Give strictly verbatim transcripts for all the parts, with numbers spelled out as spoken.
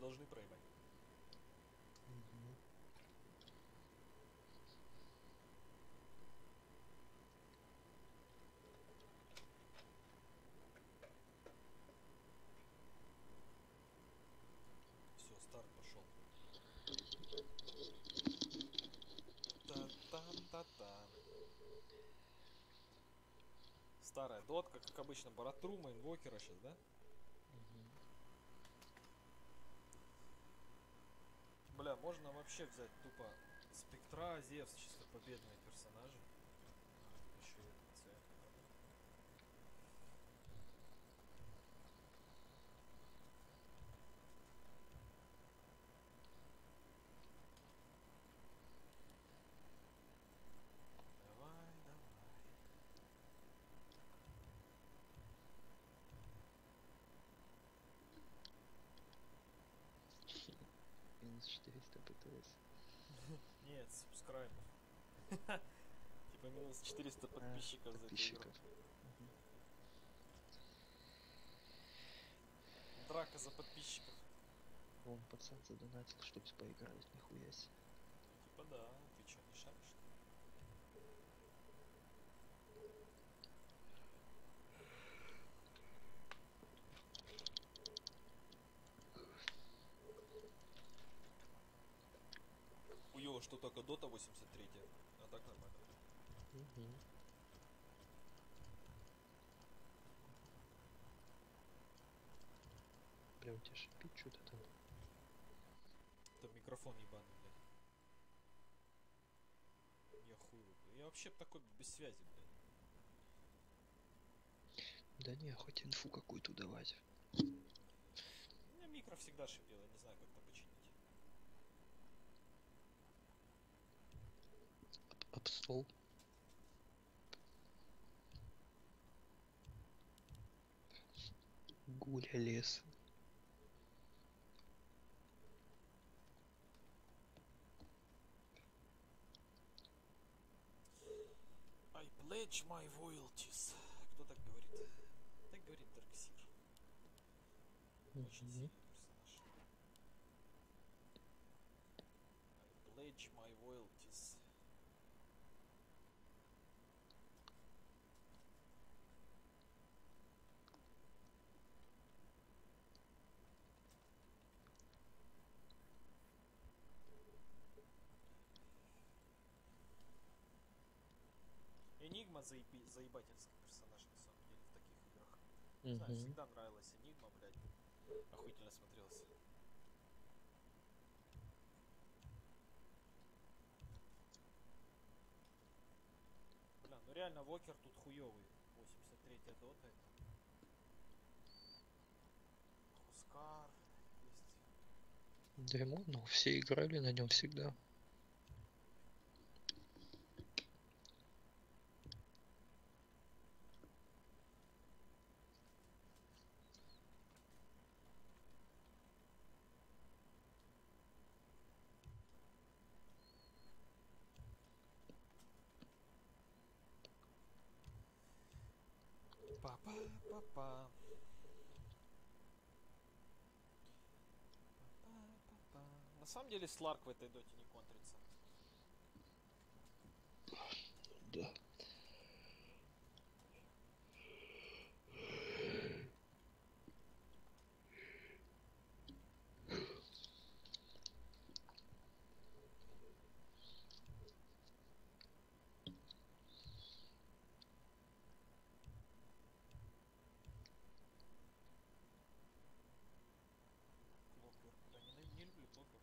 должны проебать. Угу. Все, старт пошел. Та-та-та-та. Старая дотка, как обычно, баратрума, инвокера сейчас, да? Угу. Бля, можно вообще взять тупо Спектра, Зевс, чисто победные персонажи. А, еще и этот цвет. Давай, давай. Минус четыреста ПТС. Нет, сабскрайбов. Типа минус четыреста подписчиков за эту игру. Подписчиков. Угу. Драка за подписчиков. Вон пацан задонатил, чтобы поиграть, нихуя себе. Типа да, ты что, не шаришь? Хуёво, что только Дота восемьдесят три, а так нормально. Угу. Бля, у тебя шипит что-то там. Это микрофон ебаный, блядь. Я хуй выпал. Я вообще такой без связи, блядь. Да не, хоть инфу какую-то давать. У меня микро всегда шипел, я не знаю, как это починить. Об, об стол. Гуля лес. I pledge my loyalties. Кто так говорит? Так говорит Дарксир. Очень Угу. сильный персонаж. I pledge my loyalties. Энигма заеби... заебательский персонаж, на самом деле, в таких играх. Не знаю, Угу. всегда нравилась Энигма, блядь. Охуительно смотрелся. Бля, ну реально Вокер тут хуёвый. восемьдесят третья дота это. Хускар есть. Дерьмо, но все играли на нем всегда. Па-па-па-па. Па-па-па-па. На самом деле Сларк в этой доте не контрится. Да. Клокверк. Да, не, не люблю Клокверк.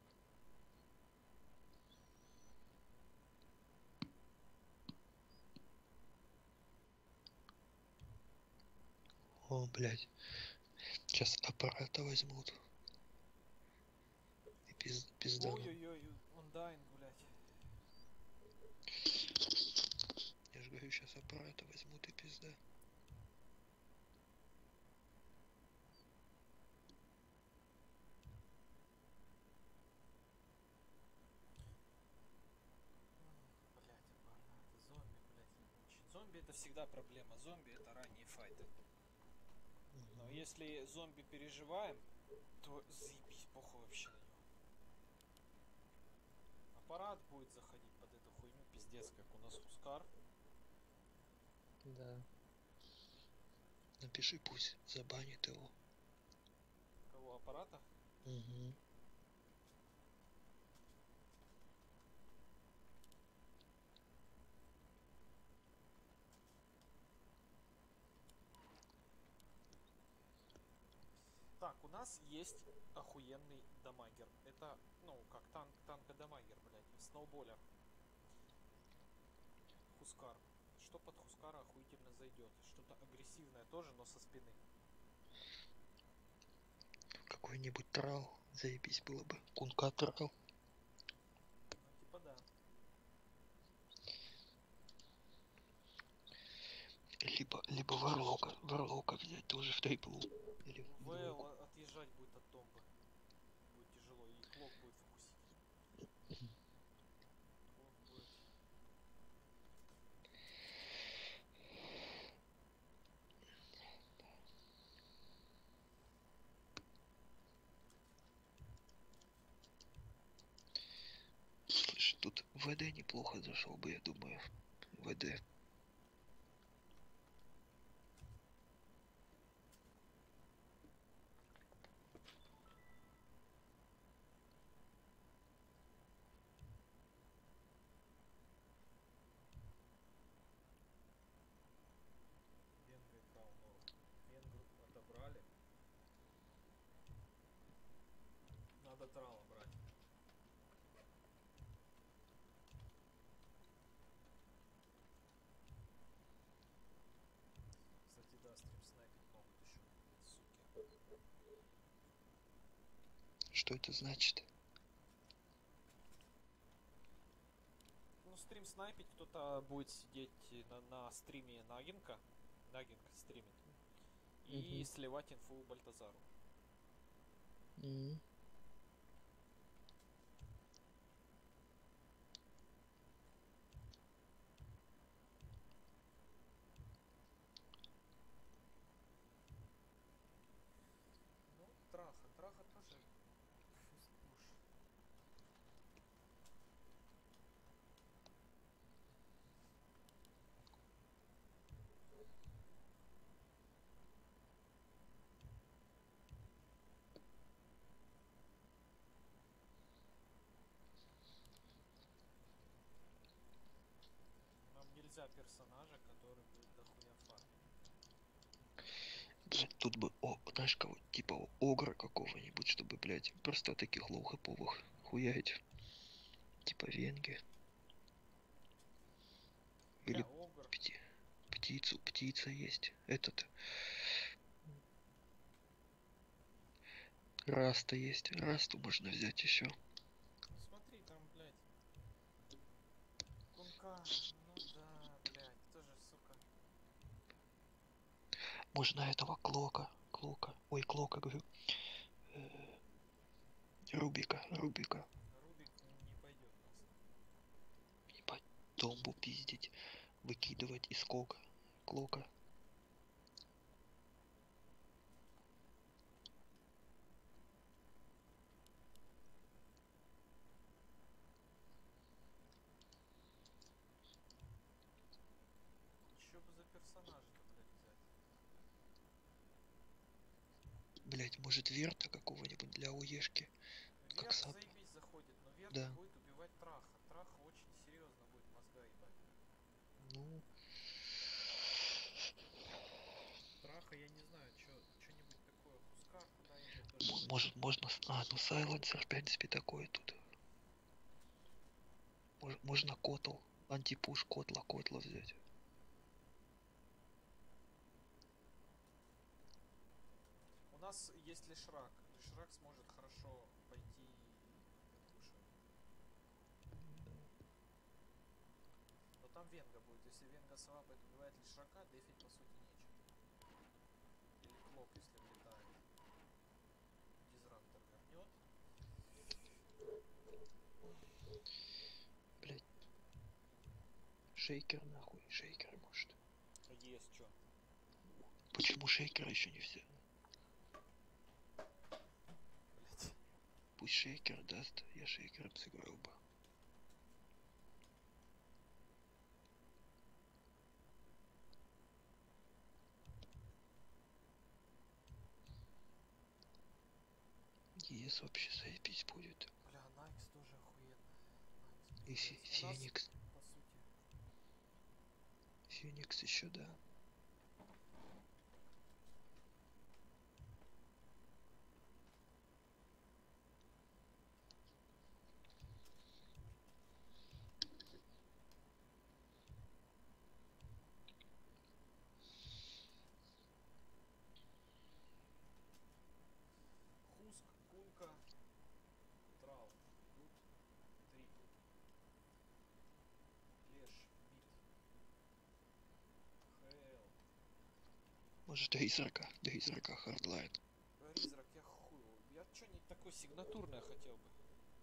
О, блядь. Сейчас аппарата возьмут. И пиз, пиздану. Ой-ой-ой, Undying, блядь. Я же говорю, сейчас аппарата возьмут и пизда. Блядь, аппараты, зомби, блядь, ебучий. Зомби это всегда проблема. Зомби это ранние файты. Но Угу. если зомби переживаем, то заебись, похуй вообще на него. Аппарат будет заходить под эту хуйню, пиздец, как у нас Хускар. Да. Напиши, пусть забанит его. Кого, аппарата? Угу. Так, у нас есть охуенный дамагер. Это, ну, как танк, танка-дамагер, блядь, в сноуболе. Хускар. Что под Хускара охуительно зайдет? Что-то агрессивное тоже, но со спины. Какой-нибудь трал. Заебись было бы. Кунка трал. Ну, типа да. Либо, либо варлока. Варлока взять тоже в триплу. Или в ВЛ двойку. отъезжать будет от томбы. Будет тяжело, и клок будет фокусить. Клок будет... Слышь, тут ВД неплохо зашел бы, я думаю. ВД. Венгры играл норм. Венгру отобрали. Надо трала брать. Кстати, да, стрим снайпить могут еще, суки. Что это значит? Ну, стрим снайпить, кто-то будет сидеть на, на стриме Нагинка. Нагинг стримит. И Угу. сливать инфу Бальтазару. Угу. Ну, Траха. Траха тоже пуш. Нам нельзя персонажа, который будет дохуя фармить. Блять, тут бы, о, знаешь кого, типа огра какого-нибудь, чтобы, блять, просто таких лоу-хэповых хуять. Типа венги. Бля, Или Огр. пти... птицу, птица есть. Этот. Раста есть. Расту можно взять еще. Ну смотри, там, блядь. Кунка. Ну да, блядь, тоже, сука. Можно этого клока. Клока. Ой, клока, говорю. Э, Рубика, Рубика. Рубик не пойдет нас. Ебать, домбу пиздить. Выкидывать из кока. Клока. Что бы за персонажа-то, блядь, взять? Блять, может верта какого-нибудь для уешки. Как Верт сап. заебись заходит, но Верт Да. будет убивать Траха. Траха очень серьезно будет мозга ебать. Ну, Траха, я не знаю, что-нибудь такое. Хускар куда-нибудь м- тоже может, пойдет. можно... с- А, ну сайленсер, в принципе, такой тут. Мож- можно котл. Антипуш котла, котла взять. У нас есть Лишрак. Лишрак сможет хорошо пойти пушить. Но там Венга будет. Если Венга свапает, убивает Лишрака, дефить по сути нечего. Или Клок, если влетает. Дизрантор вернет. Блять. Шейкер нахуй. Шейкер может. Есть что. Почему шейкера еще не все? Пусть шейкер даст, я шейкером сыграл бы. ЕС вообще заебись будет. Бля, Найкс тоже охуенно. Найкс И Фе- пиздец. У нас, Феникс. по сути, Феникс еще, да. Хуск, Кунка, Трал, Тут, Трипл, Леш, Мид, ХЛ. Может до израка, до израка хардлайн. Призрак, я хуй. его- Я что-нибудь такое сигнатурное хотел бы.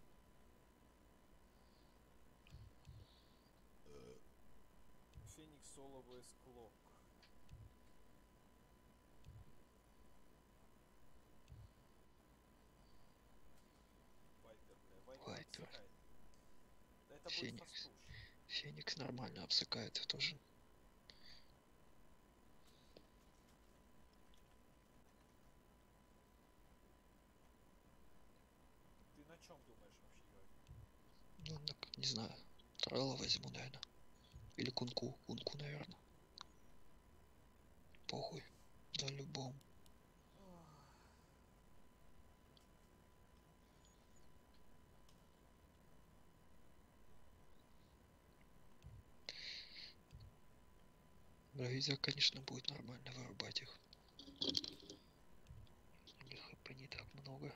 Феникс, Соло, ВС, Клок. Вайпер, бля, Вайпер Вайпер. обсекает. Да это будет Феникс. фастуш. Феникс нормально обсыкает тоже. Ты на чем думаешь вообще играть? Ну, так, не знаю. Трала возьму, наверное. Или кунку. Кунку, наверное. Похуй. На любом. Ах, Бравиза, конечно, будет нормально вырубать их. У них хп не так много.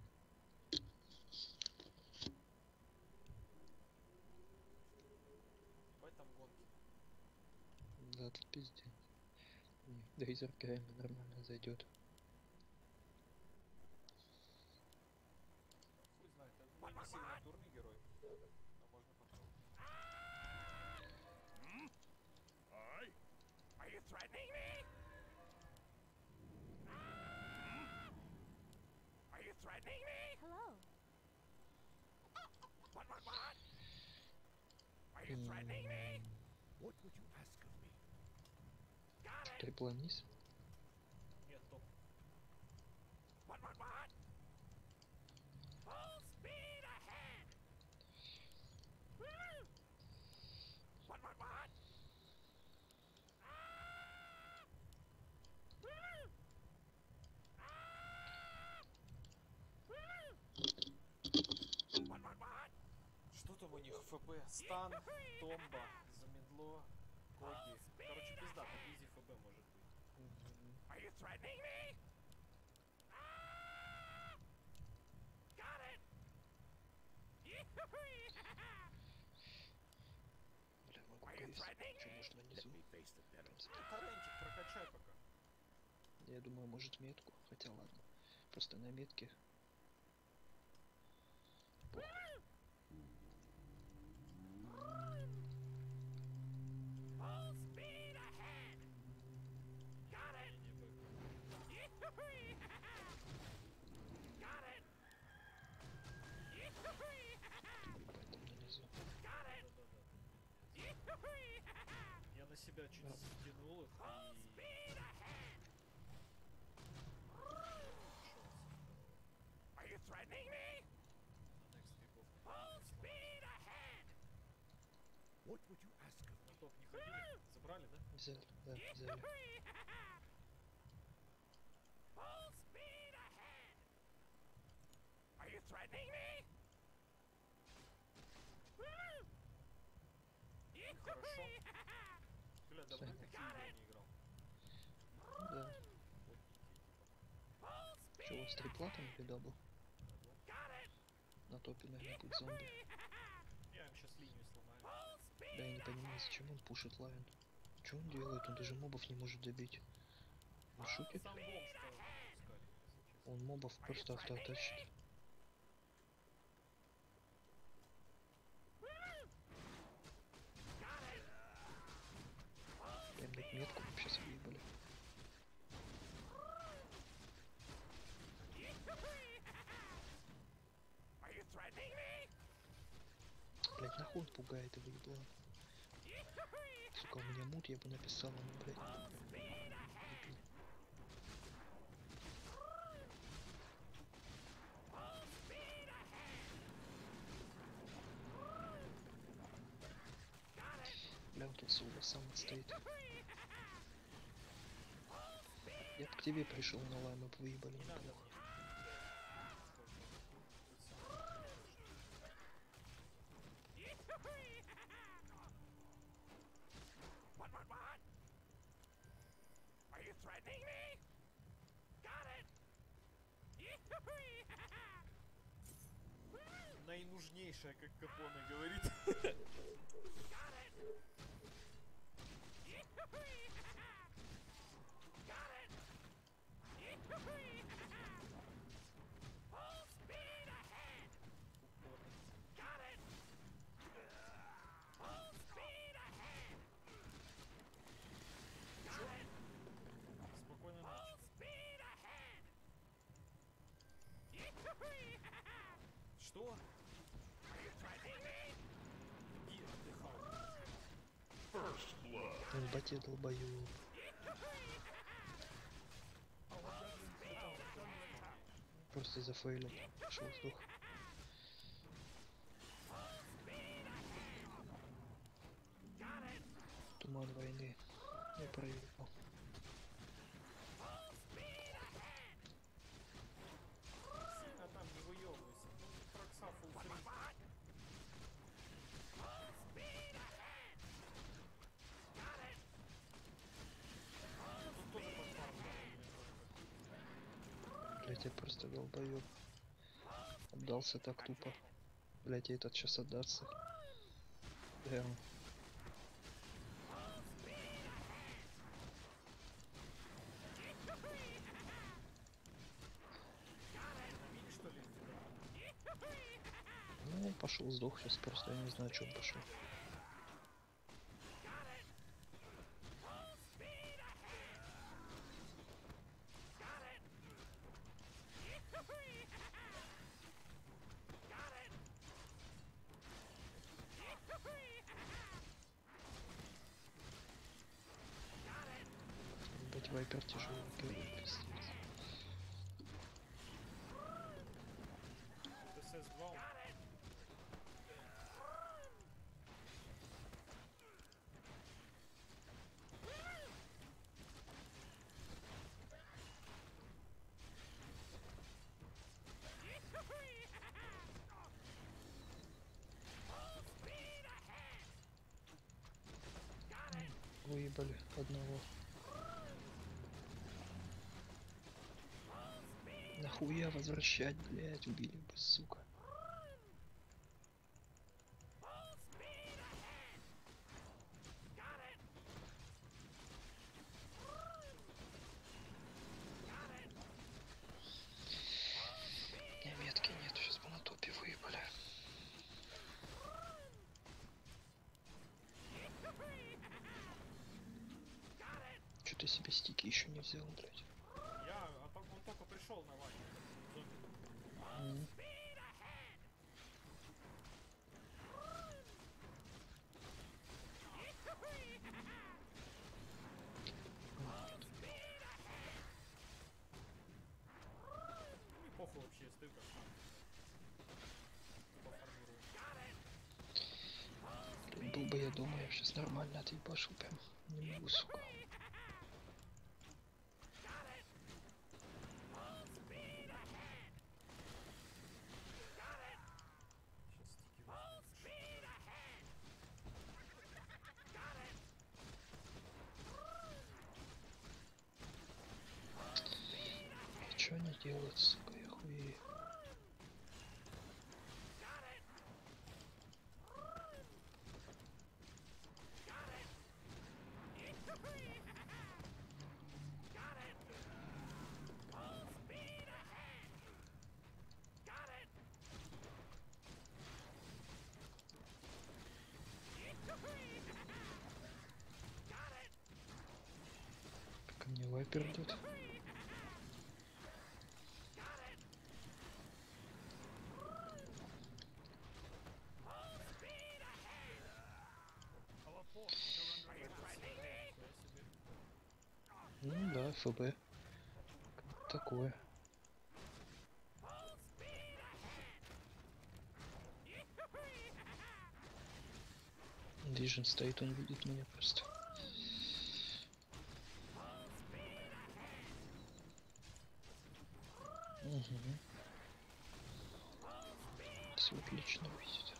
в этом гонке. Да, тут пиздец. Дрейзер реально нормально зайдет. Хуй знает, это ну, не сигнатурный герой. Но можно попробовать. Aye. Are you threatening me? Are you threatening me? Hello. What, what, what? Are you threatening me? What would you ask of me? Got it. Трипл вниз. Нет, топ. What, what, what? Full speed ahead. Woo! What, what, what? Ah! Woo! Ah! Woo! What, what, what? Что там у них? ФП, стан, томба, замедло, коги. Короче, пизда, там изи ФБ может быть. Are you threatening me? Ah! Got it. Бля, могу Are you повесить. threatening Что, me? может, Let нанизу? me face the devil. Ты торрентик прокачай пока. Я думаю, может метку. Хотя ладно. Просто на метке. Full speed ahead. Got it. Не бэк. Got it. Ебать, там нанизу. Got it. Да-да-да. Я на себя чуть Да. стянул их Full и... speed ahead. Are you threatening me? На next веков не Full сломал. speed ahead. What would you ask of На топ не ходили? Забрали, да? Взяли, да, взяли. Full speed ahead. Are you threatening me? Хорошо. Бля, давно Всё. такие игры не играл. Да. Плотненькие, типа. Full Че, у вас speed трипла там ahead. или дабл? Got it. На топе, наверное, будет зомби. Я им сейчас линию сломаю. Full speed Да, я не понимаю, зачем он пушит лайн. Что он делает? Он даже мобов не может добить. Он шутит? Сам бомж что запускали, если честно. Он мобов просто автоатачит. Прям нет метку вообще съебали. Блять, нахуй он пугает его еблан. Сука, у меня мут, я бы написал ему, блядь. Дебил. Бля, он тут Сулва сам стоит. Я бы к тебе пришел на лай, мы бы выебали Не надо мне. неплохо. What, what, what? Are you threatening me? Got it! Наинужнейшая, как Капоне говорит. Got it! Got it! Full speed ahead! Got it! Full speed ahead! Got it! Спокойной ночи. Full speed ahead! Что? Are you threatening me? Иди отдыхай. Ебать я долбоёб. Просто зафейлил. Пошел сдох. Туман войны. Я проверил. Сильно там не выебывайся. Ну, Тракса full free. Тут тоже под фармом. Блять, я просто долбоёб. Отдался так тупо. Блять, я этот сейчас отдаться. Прям. Видишь, что ли? Ну, пошел, сдох сейчас просто, я не знаю, что он пошел. Блять, вайпер тяжелый, первый, пиздец. эс эс два. Выебали одного. Нахуя возвращать, блять, убили бы, сука. У меня метки нет, сейчас бы на топе выебали. Что ты себе стики еще не взял, блять? Я, а то- он только пришел на ванну. Зомби. М. Ну и похуй вообще, стою как там. Пофармирую. Блин, был бы я дома, я сейчас нормально отъебашил прям. Не могу, сука. Сейчас стики возьму. Что они делают, сука, я хуею. Ко мне вайпер идет. ФБ. Такое. Вижен стоит, он видит меня просто. Угу. Все отлично видит.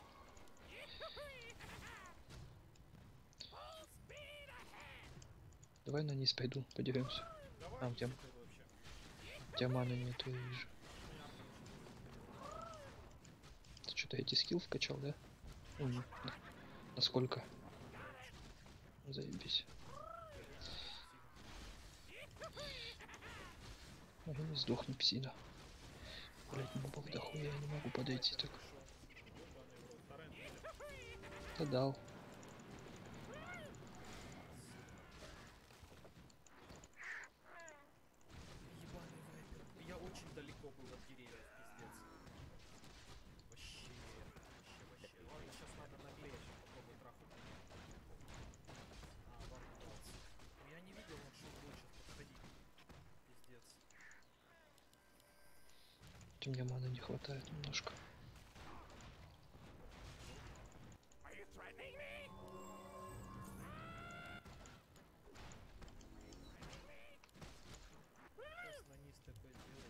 Давай на низ пойду, подеремся. Давай, А, у тебя, слушай, вообще. у тебя маны нету, я вижу. Ты что-то эти скилл вкачал, да? М, на- Насколько? Заебись. А я не сдохну, псина. Блять, мобов дохуя, я не могу подойти так. Да дал. Ебаный вайпер. Я очень далеко был от деревьев, пиздец. Вообще, вообще, вообще. Ладно, сейчас надо наглее, сейчас попробую трахнуть. А, варп дался. Ну, я не видел, он что будет сейчас подходить. Пиздец. У меня маны не хватает немножко. Are you threatening me? Сейчас на низ такой сделаю.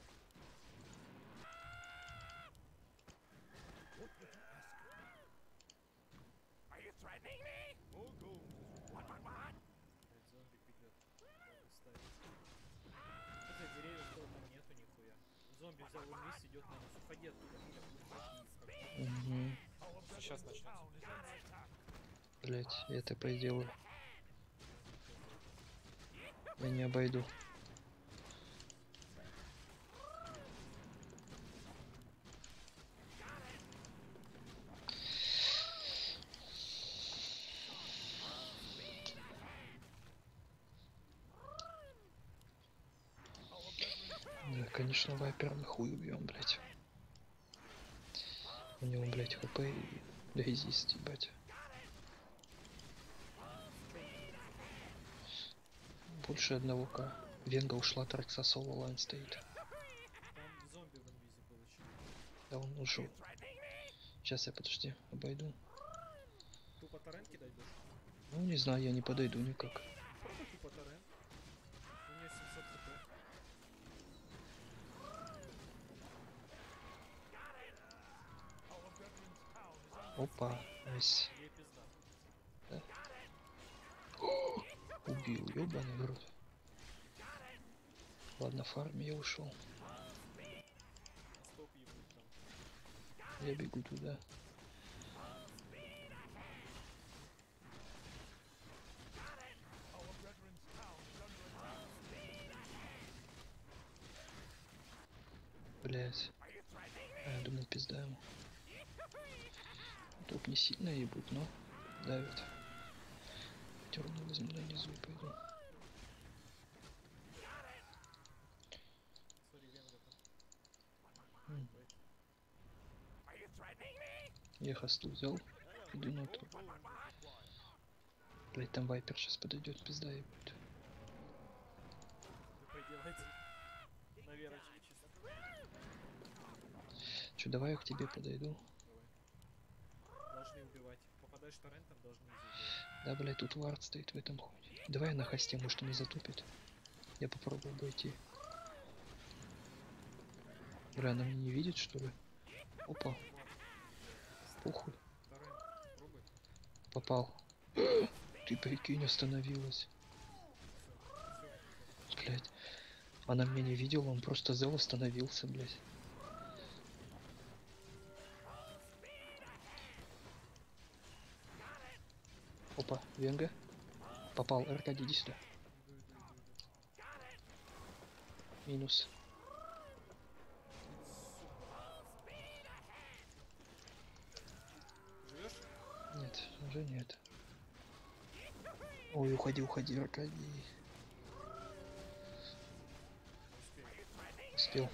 What would you ask of me? Are you threatening me? Oh, go. What, what, what? Блять, зомби бегет. Надо ставить. Хотя деревьев дома нету нихуя. Зомби взял вниз, идет на нас. Уходи оттуда, меня уходи. Угу. Сейчас начнется. Блять, я это поделаю. Я не обойду. Да, конечно, вайпера нахуй убьем, блять. У него, блять, хп и резист, ебать. Больше одного к. Венга ушла, Таркса соло лайн стоит. Там зомби в инвизе получил. Да он ушел. Сейчас я, подожди, обойду. Тупо торрент кидать будешь? Ну не знаю, я не подойду никак. Пробуй тупо торрент. У меня семьсот хп. Опа, найс. Ей пизда. Да. Убил, ёбаный в рот. Ладно, фарм, я ушел. Стоп ебут там. Я бегу туда. Блять. А, я думал, пизда ему. Топ не сильно ебут, но давит. Терну возьму на низу и пойду. Смотри, венга там. М. Wait. Are you threatening me? Я хосту взял. Иду на топ. What, what, what? Блять, там вайпер сейчас подойдет, пизда ебут. Вы поделаете. На верочке чисто. Че, давай я к тебе подойду. Давай. Должны убивать. Попадаешь торрентом, должны убивать. Да, блять, тут вард стоит в этом ходе. Давай я на хосте, может он не затупит. Я попробую обойти. Бля, она меня не видит, что ли? Опа, похуй. Торрент. Пробуй. Попал. Ты прикинь, остановилась. Блять. Она меня не видела, он просто зел остановился, блять. Опа, Венга. Попал, Аркадий, иди сюда. Иду, иду, иду, иду. Минус. Живешь? Нет, уже нет. Ой, уходи, уходи, Аркадий. Успел.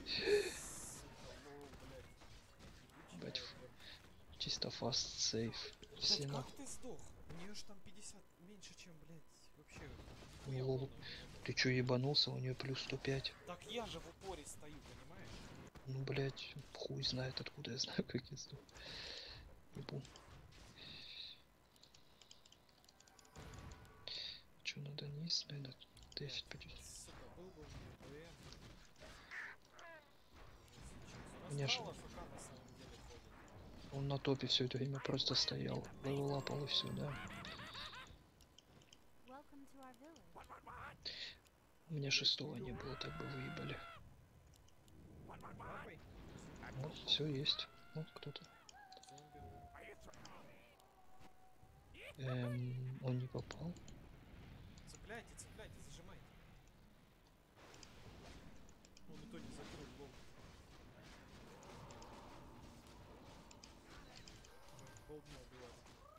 Блять, чисто фаст сейф. Все Блять, на... как ты сдох? У нее ж там пятьдесят меньше, чем, блять, вообще. Не лол. Ты чё, ебанулся? У нее плюс сто пять. Так я же в упоре стою, понимаешь? Ну, блять, хуй знает, откуда я знаю, как я сдох. Ебу. Чё, надо низ, наверное, десять пятьдесят. Сука, был бы у меня ПМ. У меня ж- У нас ФК на самом деле ходит. Он на топе все это время просто стоял. Левелапал и все, да. Welcome to our village. У меня шестого не было, так бы выебали. Лапой? Вот, все есть. Вот кто-то. Зомби. Эм, он не попал. Цепляйте, цепляйте, зажимайте. Он и то не закрыл, лол. Полдня убивали.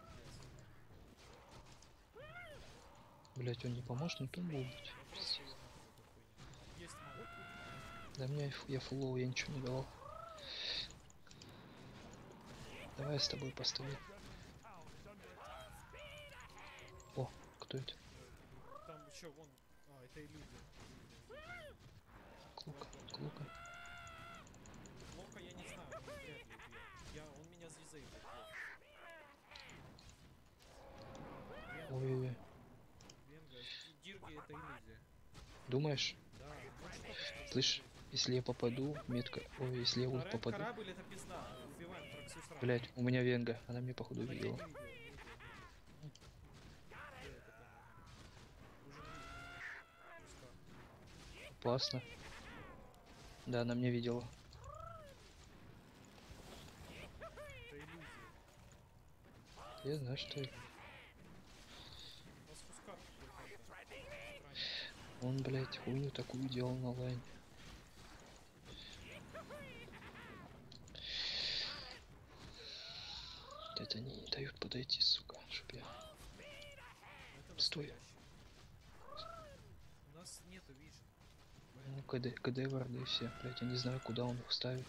Блять, он не поможет, ну то будет. Просто его нахуй эту хуйню. Есть мало. Да мне я ф- я фуллоу, я ничего не давал. Давай я с тобой постою. О, кто это? Там еще вон. А, это иллюзия. Клука, клука. Лока я не знаю, он вряд ли убьет. Я, он меня звездает. Ой-ой-ой. Венга. Дирги это иллюзия. Думаешь? Да, ну что ты Слышь, если я попаду, метка... Ой, если я ульт Второй попаду... корабль это пизда. Убиваем Траксу сразу. Блять, у меня венга. Она мне походу Она я не видела. видел, не видел, не видел. Где это там? Уже не видел. Опасно. Да, она меня видела. Это иллюзия. Я знаю, что это. У нас Хускар какой-то. Странник. Он, блять, хуйню такую делал на лайне. Это они не дают подойти, сука, чтоб я... Это Стой. настоящий. У нас нету вижен. Ну, КД, КД варды все, блять, я не знаю, куда он их ставит.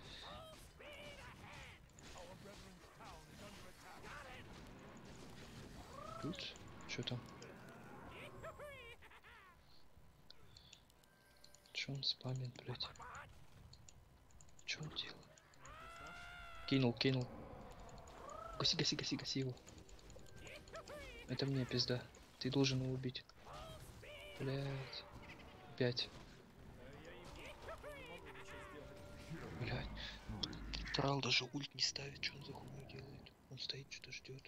Тут? Что там? Че он спамит, блять? Че он делает? Кинул, кинул. Гаси, гаси, гаси, гаси его. Это мне пизда. Ты должен его убить. Блять. Опять. Блять. Трал даже ульт не ставит, что он за хуйню делает. Он стоит, что-то ждет.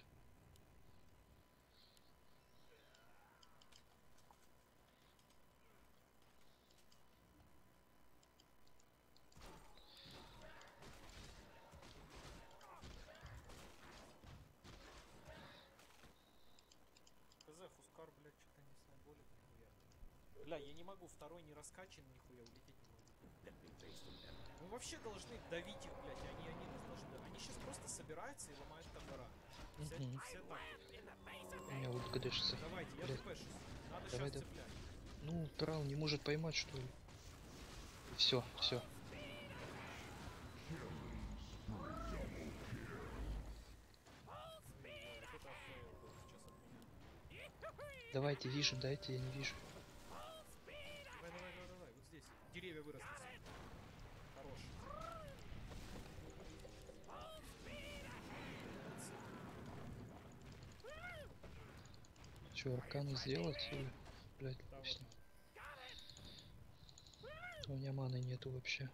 КЗ, Хускар, блядь, что-то не снайболит нихуя. Бля, я не могу, второй не раскачан нихуя, улететь не могу. Мы вообще должны давить их, блядь, и они, они нас должны давить. Они сейчас просто собираются и ломают топора. Все, Мгм. все так. У меня ульт ГДшится. Давайте, я Блядь. ТПшусь. Надо Давай, сейчас да. цеплять. Ну, Трал не может поймать, что ли? Все, все. Вот это фейл был сейчас от меня. Давайте, вижу, дайте, я не вижу. Давай, давай, давай, давай, вот здесь. Деревья выросли. Хорош. Че, арканы сделать или... Блять, Да, вот. с ним. У меня маны нету вообще.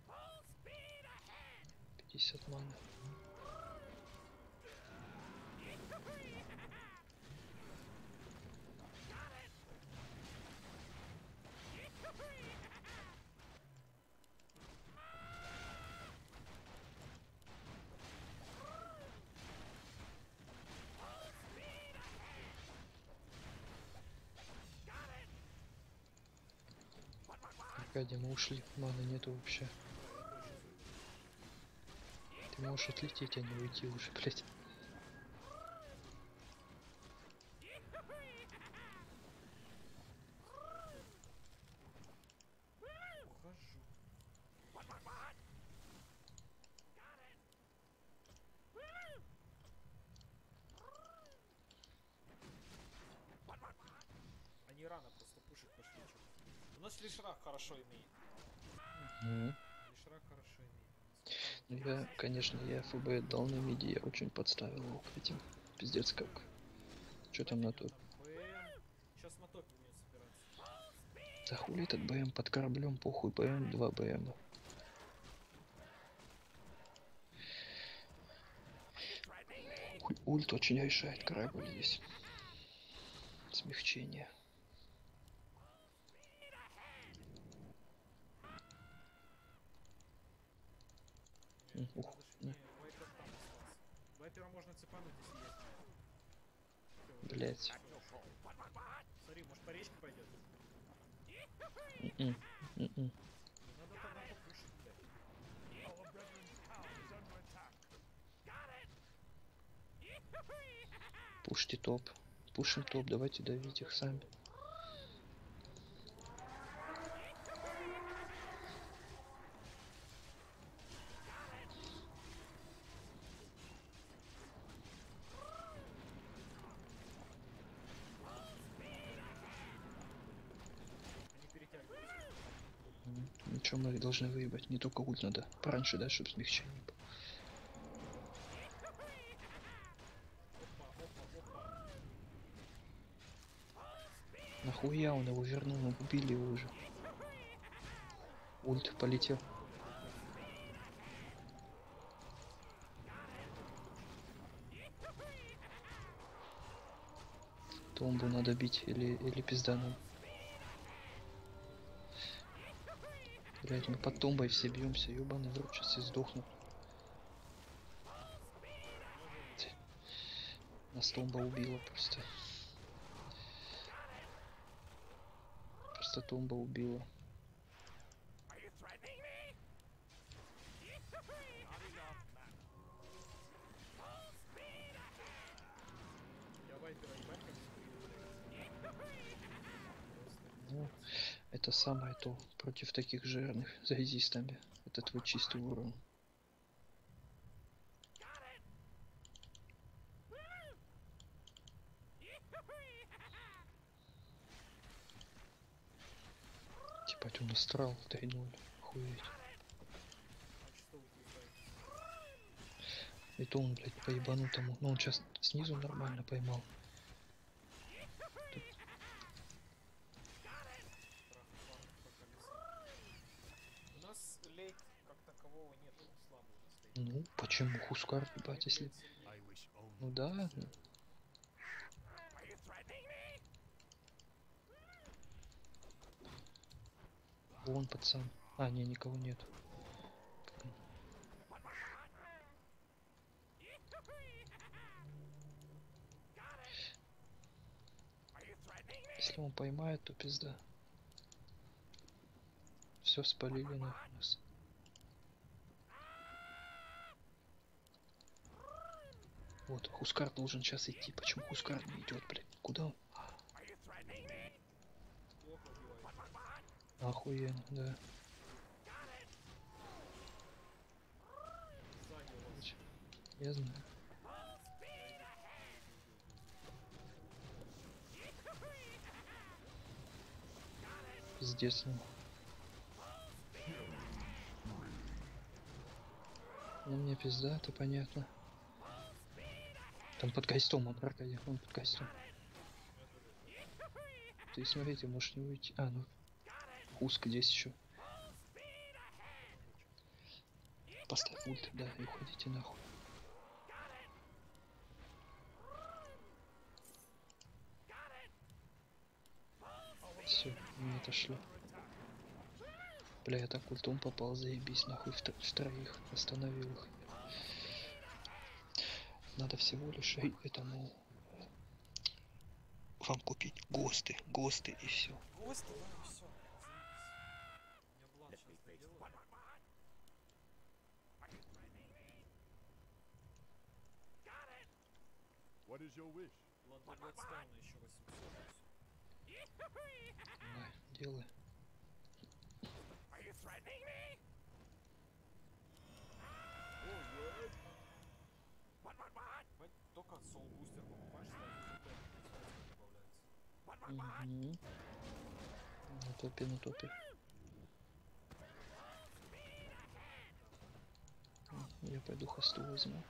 пятьдесят маны. Аркадий, мы ушли, маны нету вообще. Ты можешь отлететь, а не уйти уже, блять. Ухожу. Они рано просто пушить пошли, чё. наш Лишрак хорошо имеет. Мгм. Лишрак хорошо имеет. Ну, я, конечно, я ФБ дал на миди, я очень подставил его к этим. Пиздец как. Что там на топ? Сейчас на топе будет собираться. Да хули этот БМ под кораблем, похуй, БМ, два БМ. Хуй, ульт очень решает корабль здесь. Смягчение. М, Нет, ух, надо ж- да. не, Вайпер там остался. Вайпера можно цепануть, если есть. Всё, вот Блять. всё, всё. Смотри, может по речке пойдет? М-м, м-м. Надо тогда попушить, блядь. Our brethren's town is under attack. Пушьте топ. Пушим топ, давайте давить их сами. Они перетягиваются. М, Ничего, мы должны выебать. Не только ульт надо. Пораньше, да, чтобы смягчение было. Опа, опа, опа. Нахуя он его вернул? Мы убили его уже. Ульт полетел. Томбу надо бить или, или пизда нам. Блять, мы под томбой все бьемся, ебаный в рот, сейчас все сдохнут. Ть. Нас томба убила просто. Просто томба убила. Are you threatening me? Not enough mana. Я Вайпера ебать как скрин, блядь. Ну, это самое то. Против таких жирных зарезистами. Это твой чистый урон. Типа он астрал три ноль. Охуеть. А что утверждает? И то он, блядь, по ебанутому. Ну он сейчас снизу нормально поймал. Тут Страх фарм по колесам. У нас лейт как такового нет, он слабый у нас лейт. ну, почему Хускар, ебать, если... Блядь, сильнее. I wish only Ну да, to ну, serve. Are you threatening me? вон пацан. А, не, никого нет. Are you threatening me? Если он поймает, то пизда. Все спалили нахуй нас. Вот, Хускар должен сейчас идти. Почему Хускар не идет, блядь? Куда он? Are you threatening me? Плохо убивает. Охуенно, да. Сзади у вас. Я знаю. Пиздец, ну. Ну мне пизда, это понятно. Там под костюм он, Аркадий, он под костюм. Ты смотри, ты можешь не уйти. А, ну. Узко здесь еще. Поставь ульт, да, и уходите нахуй. Все, мы отошли. Бля, я так ультом попал, заебись, нахуй, в, в троих остановил их. Надо всего лишь и этому вам купить ГОСТы, ГОСТы и все. Гости, да, и все. Я Блад сейчас доделаю. What is your wish? Блад до Бладстайна еще восемьсот. и всё. Давай, делай. Are you threatening me? What, what, what? Бать, только соул бустер покупаешь, сразу хп добавляется. Мгм. На топе, на топе. М, Я пойду хосту возьму.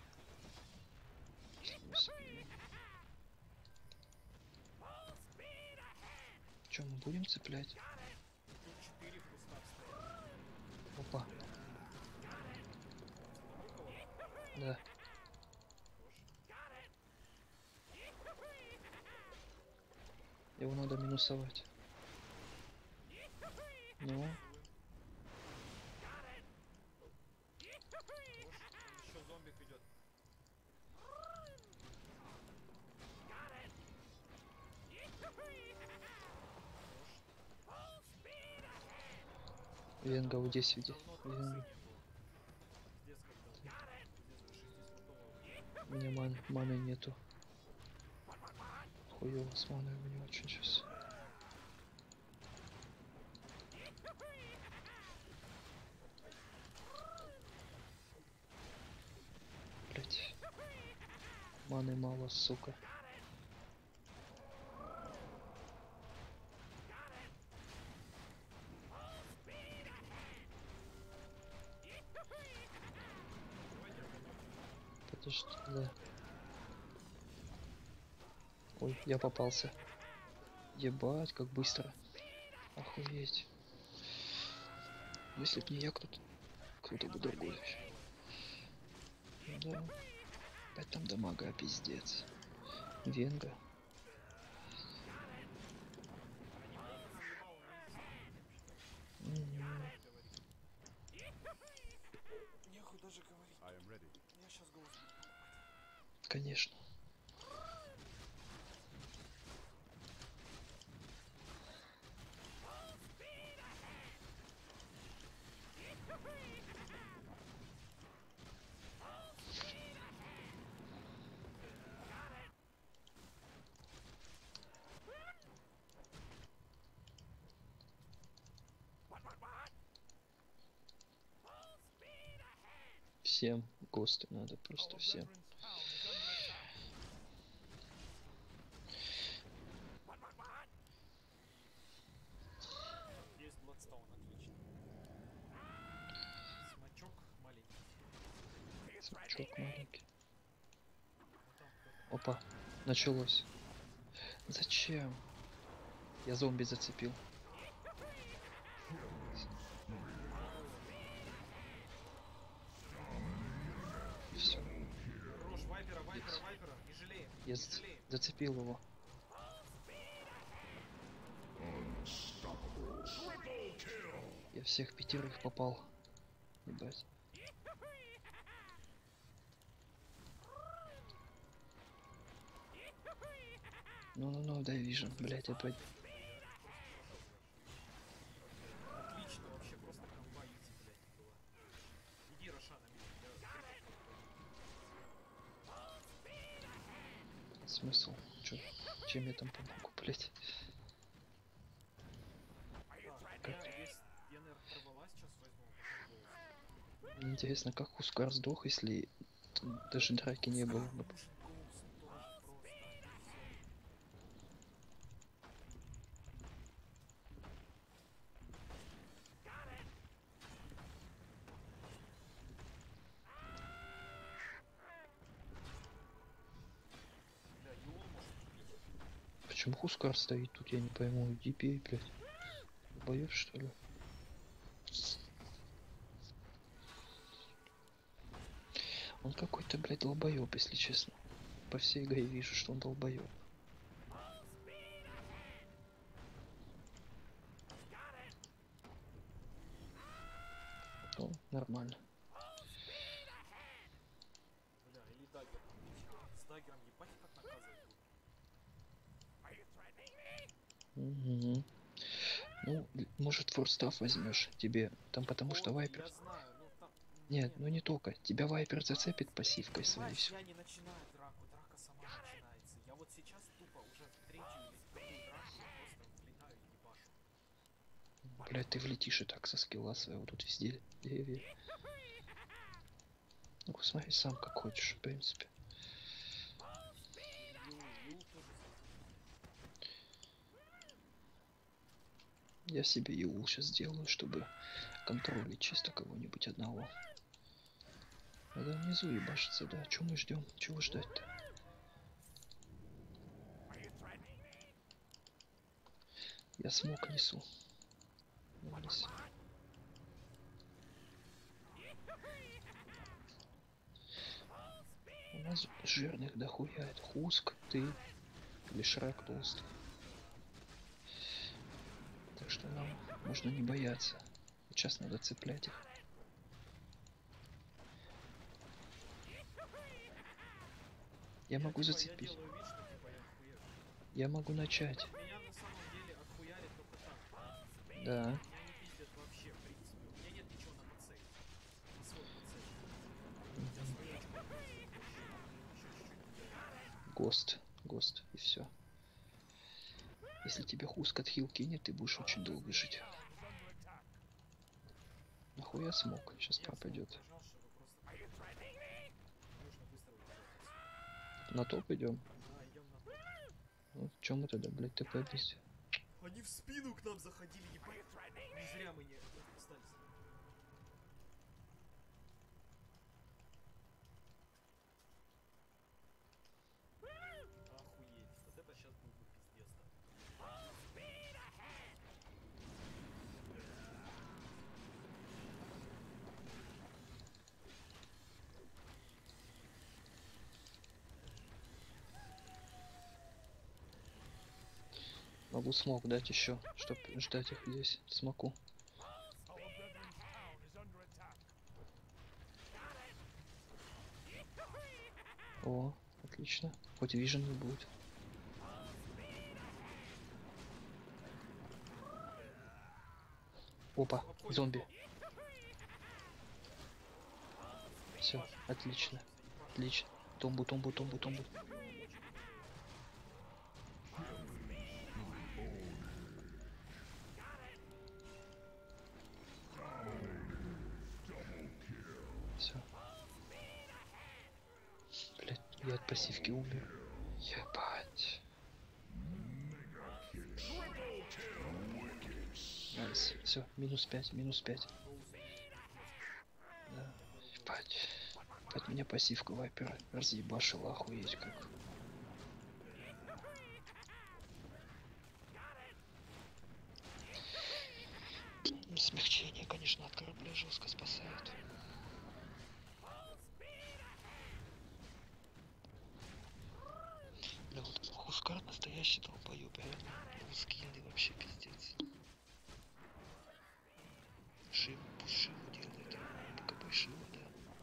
Че, мы будем цеплять? Тут четыре куста стоят. Опа, да. Его надо минусовать. Ну, Еще зомбик идет. Венга вот здесь види. Давно Венга. трассы не было. Пиздец, как давно. Пиздец, до шестисотого. Мне ман, маны нету. Хуёво с маной у меня очень сейчас. Блять. Маны мало, сука. Подожди, да. Ой, я попался. Ебать, как быстро. Охуеть. Если б не я, кто-то кто-то бы другой. Да. Опять там дамага, пиздец. Венга. М, Нехуй даже говорить. I am ready. Я сейчас голос буду покупать. Конечно. Всем ГОСТы надо, просто всем. Есть Бладстоун, отлично. Смачок маленький. Смачок маленький. Ну там кто-то. Опа, началось. Зачем? Я зомби зацепил. Все, Рожь, вайпера, вайпера, вайпера. Не жалеем. я Не зац- жалеем. зацепил его. Я всех пятерых попал. Ебать. Ну-ну-ну, дай вижу, блять, опять. Отлично, вообще просто комба изи, блядь, была. Иди, Роша, на меня. Я Смысл? Чё? Чем я там помогу, блять? Так, я весь, я, наверное, порвалась, сейчас возьму, потом голос. Мне интересно, как Хускар сдох, если тут даже драки не было. бы. Нужен голос тоже просто. Бля, Юл может убить. Почему Хускар стоит тут, я не пойму. Иди пей, блядь. Боёшь, что ли? Он какой-то, блядь, долбоёб, если честно. По всей игре вижу, что он долбоёб. Ну, нормально. Бля, или даггер убить. С даггером ебать как наказывать буду. Угу. Ну, л- может, форстав возьмешь тебе. Там потому что Вот, вайпер. я знаю, ну там... Нет, ну не только. Тебя вайпер зацепит пассивкой своей. Понимаешь, Всё. я не начинаю драку, драка сама начинается. Я вот сейчас тупо уже в третью или вторую драку просто влетаю и ебашу. Блядь, ты влетишь и так со скилла своего тут везде. Деревья. Ну, смотри сам как хочешь, в принципе. Ю, Ю тоже Я себе Иул сейчас сделаю, чтобы контролить чисто кого-нибудь одного. Надо внизу ебашиться, да. Чего мы ждем? Чего ждать-то? Я смог несу. Вниз. У нас жирных дохуя. Это Хуск, ты или Шрек толстый. Так что нам можно не бояться. Сейчас надо цеплять их. Я могу Типа, зацепить. Я делаю вид, что типа я охуел. Я могу начать. Меня на самом деле отхуярит только так. Да. Меня не пиздят вообще, в принципе. У меня нет ничего на пацель. На свой пацель. Я свою очко пользую вообще. Еще чуть-чуть. Гост. Гост. И все. Если тебе Хуск отхил кинет, ты будешь очень долго жить. Нахуя смог? Сейчас Я пропадет. смог нажал, чтобы просто... Нужно быстро выкладываться. На топ идем. Да, идем на топ. Ну, чем мы тогда, блядь, ТП без... Они в спину к нам заходили, ебать. Не зря мы не остались. Охуеть. Вот это сейчас был бы пиздец. Могу смог дать еще, чтоб ждать их здесь. Смоку. Our brethren's town is under attack. О, отлично. Хоть вижен не будет. Опа, зомби. Все, отлично. Отлично. Томбу, томбу, томбу, томбу. Все. Блять, я от пассивки умер. Ебать. Найс. Все, минус пять, минус пять. Да. Ебать. Ебать, меня пассивка вайпера разъебашила, охуеть как. Смягчение, конечно, от корабля жестко спасает. Да вот Хускар настоящий долбоёб, реально. Его скиллы вообще пиздец. Шиву, пушиву делает. БКБ Шива, да.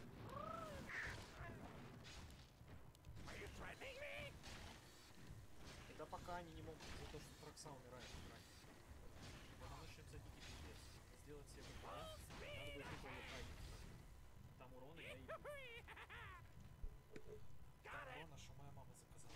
Да пока они не могут, за то, что Тракса умирает, играть. Когда начнется дикий пиздец. Сделать себе БК, надо будет тупо его кайфить. Там урона я ебу. Там урона, что моя мама заказала.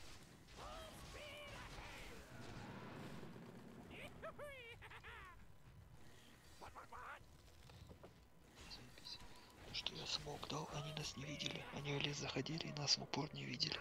Заебись. То, что я смог дал, они нас не видели. Они в лес заходили и нас в упор не видели.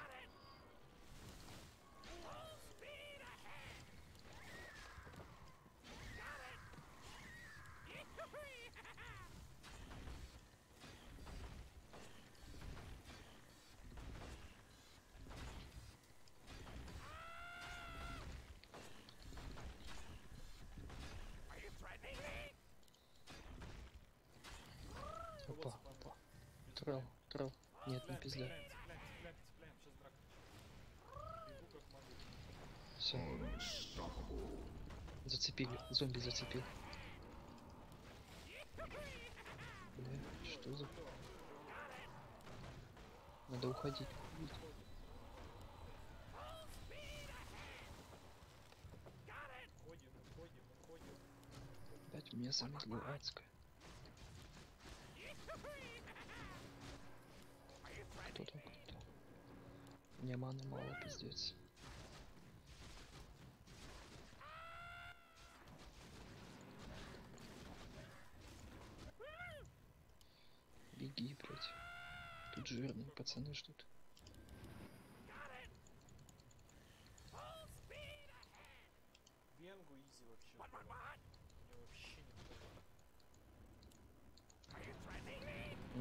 Опа, опа. Трал, трал. Нет, не Цепляем, пизда. цепляем, цепляем, цепляем, цепляем. Сейчас драка начнется. Бегу как могу. Все. Зацепили. Зомби зацепил. Бля, что за... Надо уходить. Уходим, уходим, уходим. Опять у меня замедло адское. Кто там, кто там? Мне маны мало, пиздец. Беги, блядь. Тут жирные пацаны ждут. Венгу изи вообще.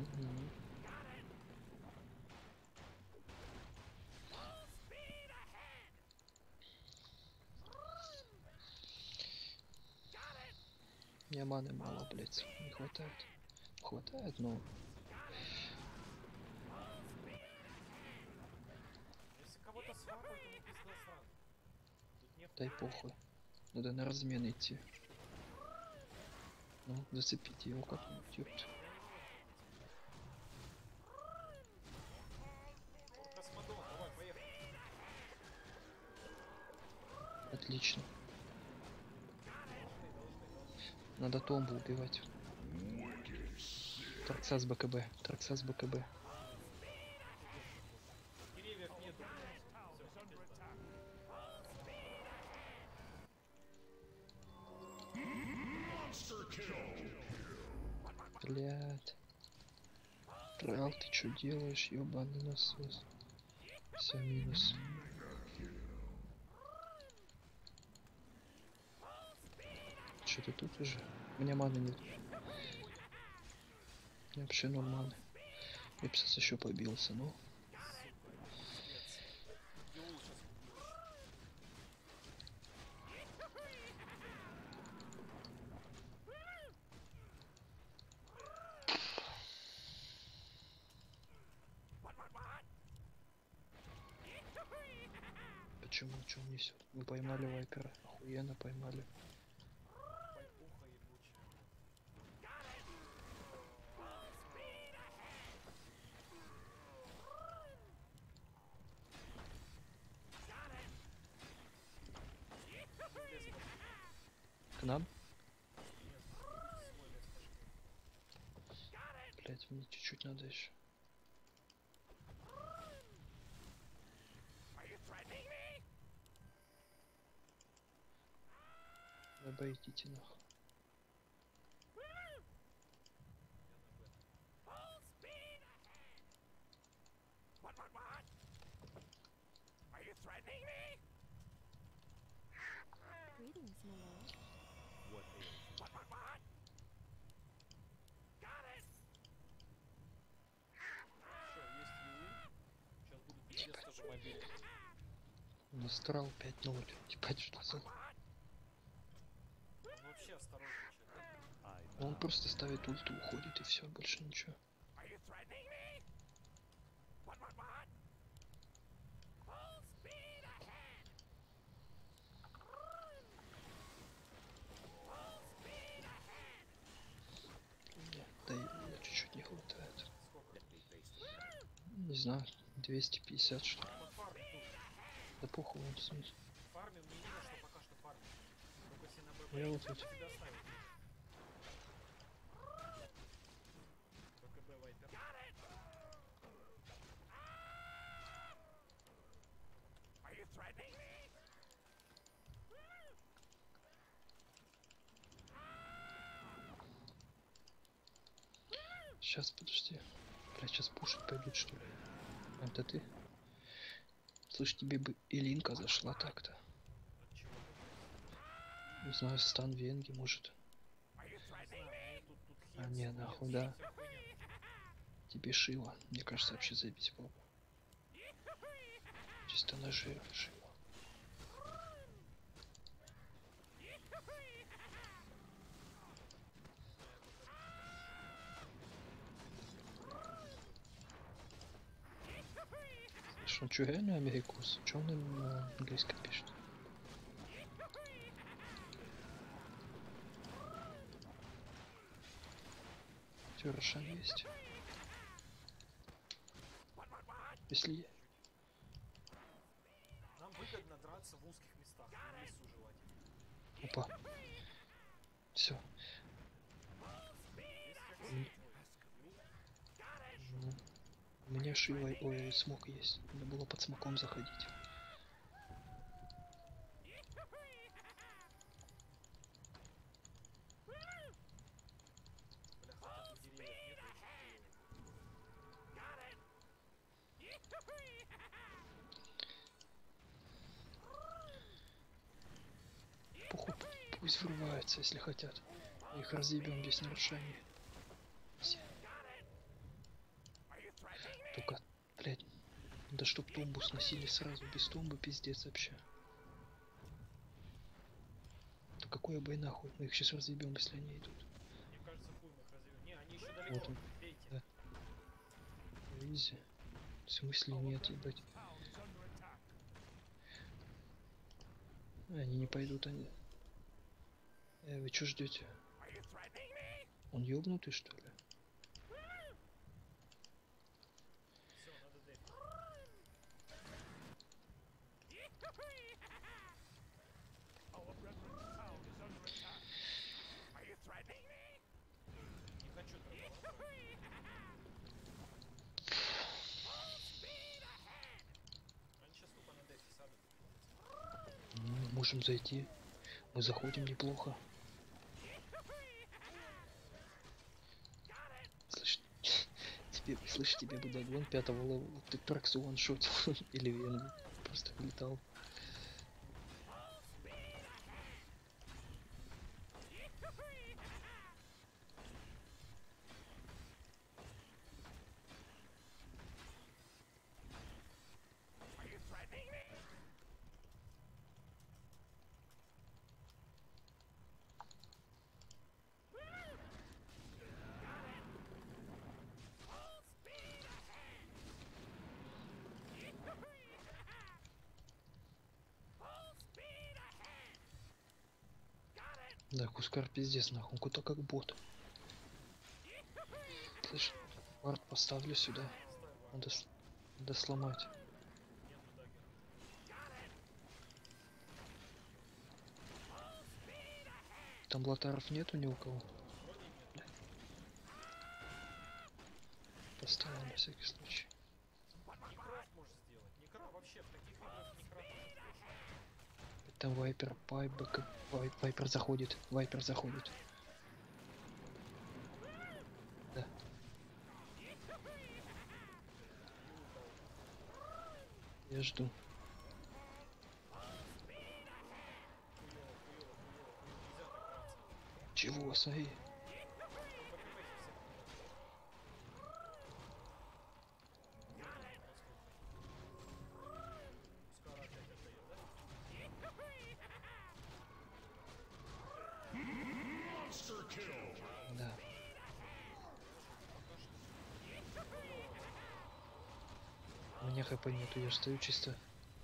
Мгм. Мне маны мало, блять, не хватает. Хватает, но Если кого-то свапают, ему пизда сразу. Тут не дай похуй. Надо на размен идти. Ну, зацепите его как-нибудь, ёпт. Космодон, давай, поехали. Отлично. Надо Томбу убивать. Торца с БКБ. Торца с БКБ. Деревьев нету. Всё, пизда. Блядь. Рал, ты чё делаешь, ёбаный насос? Все, минус. Чё ты тут уже? У меня маны нет. У меня вообще ноль маны. Эпсис еще побился, ну. Пиздец. Идиот сейчас убьёшь. Почему? Что он несет? Вы поймали вайпера. Охуенно поймали. Пайпуха ебучая. Лес пошли. К нам? Нет, свой лес пошли. Блять, мне чуть-чуть надо еще. Вы боитесь нахуй. Greetings, my lord. Что, есть юлы? Сейчас буду пиздец тоже мобильный. Настрал пять ноль. Ебать, что за... Он вообще осторожничает. Он просто ставит ульту, уходит и все, больше ничего. Нет, да и чуть-чуть не хватает. Сколько? Не знаю, двести пятьдесят что ли. Вот фармим тут. Да похуй, он снизу. Фармим, мне не на что пока что фармим. Только если на ББ Я вот тебя тут. оставить. БКБ вайпер. Сейчас, подожди. Блять, сейчас пушить пойдут, что ли? А, это ты? Слышь, тебе бы и линка зашла так-то. От чего? Не знаю, стан Венги, может. Не знаю, мне тут, тут А, хер не, свой, нахуй, вся да. хуйня. Тебе Шива. Мне кажется, вообще забить было. Чисто на Шива. Шива. Слышь, он чё, реально америкос? Чё он им на английском пишет? Чё, Рошан есть? Если... Нам выгодно драться в узких местах, не в лесу желательно. Опа. Все. Есть какой-нибудь юл? У меня Шива, ой, смог есть. Надо было под смоком заходить. Бля, хотя тут деревьев нету, очень хуёво. Похуй, пусть врываются, если хотят. Их разъебем без нарушений. Все. Да чтоб тумбу сносили сразу, без тумбы пиздец вообще. Да какой бой нахуй, мы их сейчас разъебем, если они идут. Мне кажется, хуй мы их разъебем. Не, они еще далеко. Вот он. Бейте. Да. Изи. В смысле нет, ебать. Town is under attack. Они не пойдут, они. Э, вы чё ждете? Are you threatening me? Он ёбнутый что ли? Все, надо дефить. Our brethren's town is under attack. Are you threatening me? Не хочу такого. Они сейчас тупо на дефе садят. Ну, можем зайти. Мы заходим неплохо. Слышь, тебе, слышь, тебе Будагон пятого левела. Ты Траксу ваншотил или Венгу. Просто летал. Are you threatening me? Да, Хускар пиздец нахуй, он куда как бот. Слышь, вард поставлю сюда. Надо, с- надо сломать. Нету даггера. Там лотаров нету ни у кого. Вроде нет. Поставил на всякий случай. Некроф можешь сделать. Некро вообще в таких играх некро тоже хорошо. Там Вайпер, Пайбек, Вай, Вайпер заходит, Вайпер заходит. Да. Я жду. Хуёво, хуёво, хуёво, хуёво. Нельзя так драться. Чего, Саи? Там по КП всех Пускай опять отдает, да? Monster kill. Да. Пока что. У меня хп нету, я стою чисто.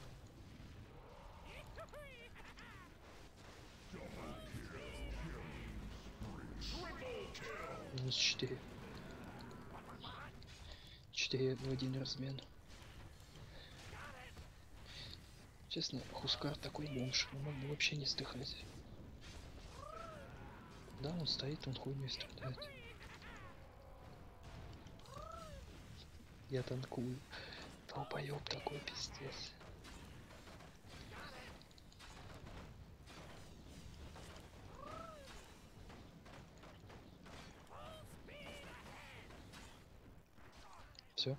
Минус четыре. четыре в один размен. Честно, Хускар такой бомж, он мог бы вообще не стыхать. Да, он стоит, он хуйней страдает. Я танкую. Долбоёб такой, пиздец. Все.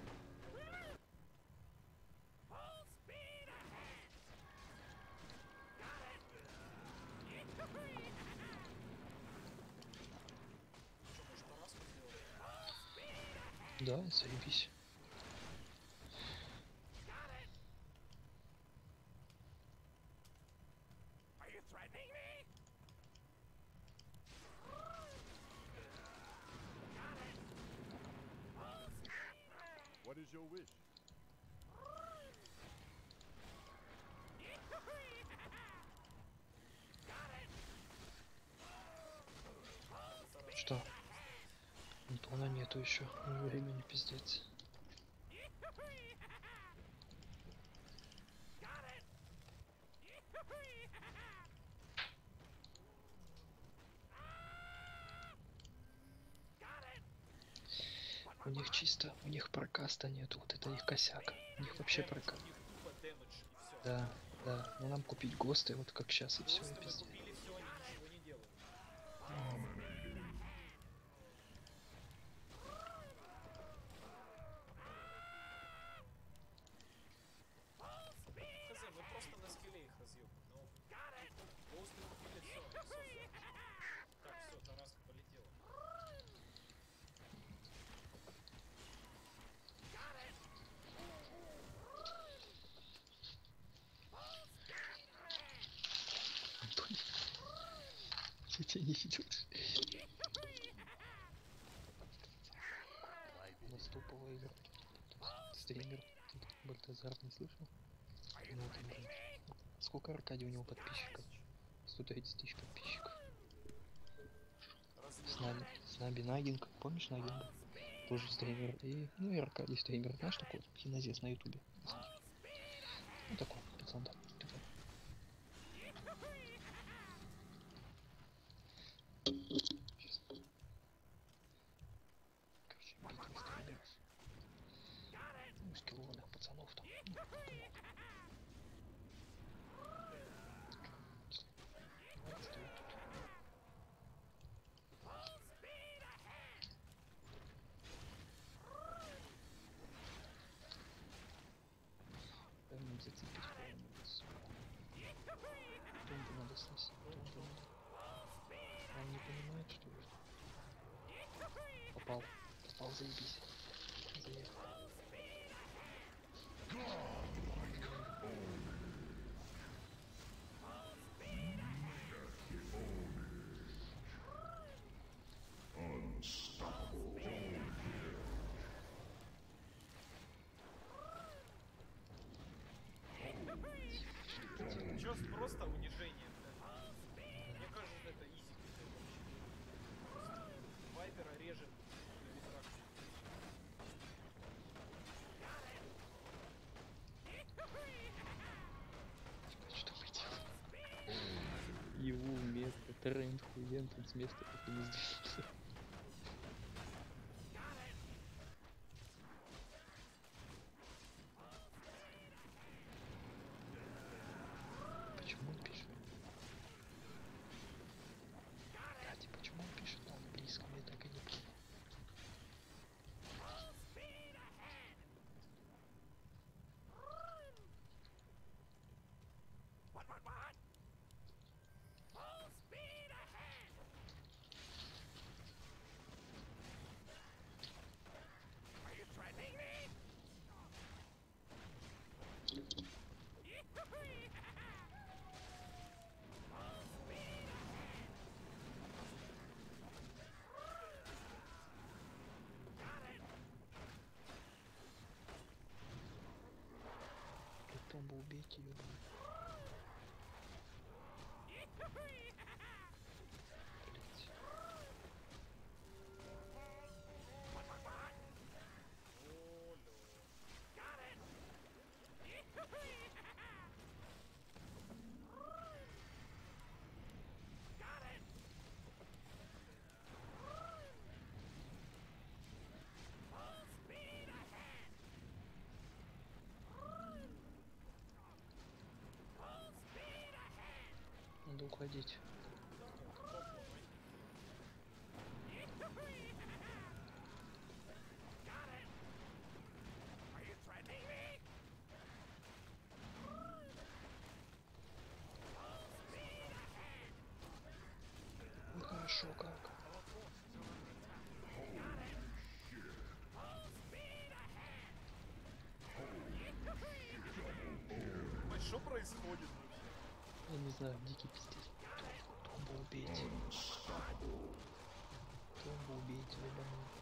Что, может, Тараску сделать? Да, заебись. Are you threatening me? What is your wish? Что? Антона нету еще. Времени пиздец. У них чисто, у них прокаста нету, вот это их косяк. У них вообще Дэмэдж, прокаст. у них тупо дэмэдж и все. Да, да. Но нам купить ГОСТы, вот как сейчас и все, Просто и мы пиздец. купили все, они ничего не делают. Хз, мы просто на скилле их разъебаем. Ну, Гоусты купили все, все, все. Так, все, Тараска полетела. тебя не видел. Наступала игра. Стример. Бальтазар не слышал? Ну, вот он же. Сколько Аркадий у него подписчиков? сто тридцать тысяч подписчиков. С нами, с нами Нагинг, помнишь Нагинга? Тоже стример. И, ну и Аркадий стример, знаешь, такой кинозес на ютубе. Ну такой, пацан, да. Такой. Сейчас. Короче, битва стримеров. Ну, скиллованных пацанов там. Ну, помогут. Ладно, стоит тут. Прям зацепить кого-нибудь. Тумбу надо сносить. Тумбу надо. А он не понимает, что ли? Попал. Попал, заебись. Заехал. Чё, просто унижение, блядь. Мне кажется, это изи вообще. Вайпера режет на ветрах. Что вы делаете? Его место, тренд хуен, тут с места как и не сдвинулся. Почему он пишет? Кстати, почему он пишет на английском? Я так и не понял. What, what, what? Full speed ahead! Are you threatening me? Тут Томбу убейте, ёбаный. Блять. Надо уходить. Are you threatening me? Ну хорошо, как? Мать, что происходит? Я не знаю, дикий пиздец. Томбу убейте. Томбу убейте, ебаный.